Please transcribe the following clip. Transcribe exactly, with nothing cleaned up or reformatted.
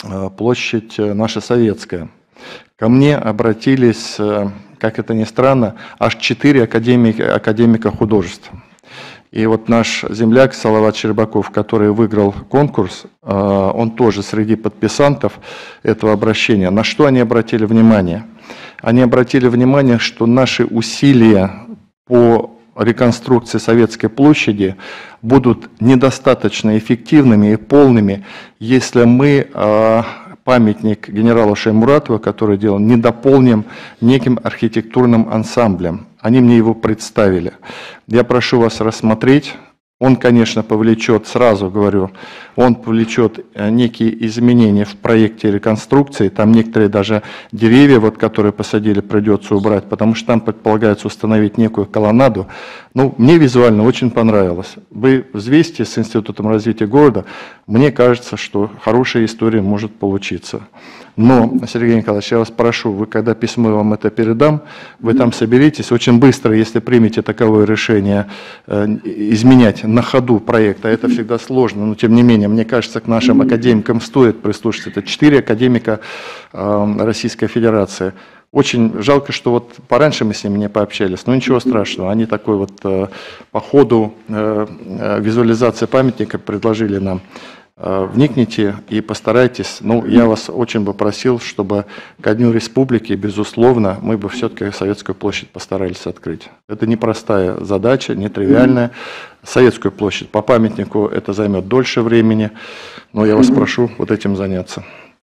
площадь наша советская. Ко мне обратились, как это ни странно, аж четыре академика, академика художеств. И вот наш земляк Салават Щербаков, который выиграл конкурс, он тоже среди подписантов этого обращения. На что они обратили внимание? Они обратили внимание, что наши усилия по реконструкции Советской площади будут недостаточно эффективными и полными, если мы памятник генералу Шаймуратову, который делал, не дополним неким архитектурным ансамблем. Они мне его представили. Я прошу вас рассмотреть. Он, конечно, повлечет, сразу говорю, он повлечет некие изменения в проекте реконструкции. Там некоторые даже деревья, вот, которые посадили, придется убрать, потому что там предполагается установить некую колоннаду. Ну, мне визуально очень понравилось. Вы взвесьте с Институтом развития города. Мне кажется, что хорошая история может получиться. Но, Сергей Николаевич, я вас прошу, вы когда письмо вам это передам, вы там соберитесь очень быстро, если примете таковое решение, изменять на ходу проект, а это всегда сложно, но тем не менее, мне кажется, к нашим академикам стоит прислушаться. Это четыре академика Российской Федерации. Очень жалко, что вот пораньше мы с ними не пообщались, но ничего страшного. Они такой вот по ходу визуализации памятника предложили нам. Вникните и постарайтесь. Ну, я вас очень бы просил, чтобы ко Дню Республики, безусловно, мы бы все-таки Советскую площадь постарались открыть. Это непростая задача, нетривиальная. Советскую площадь по памятнику это займет дольше времени, но я вас прошу вот этим заняться.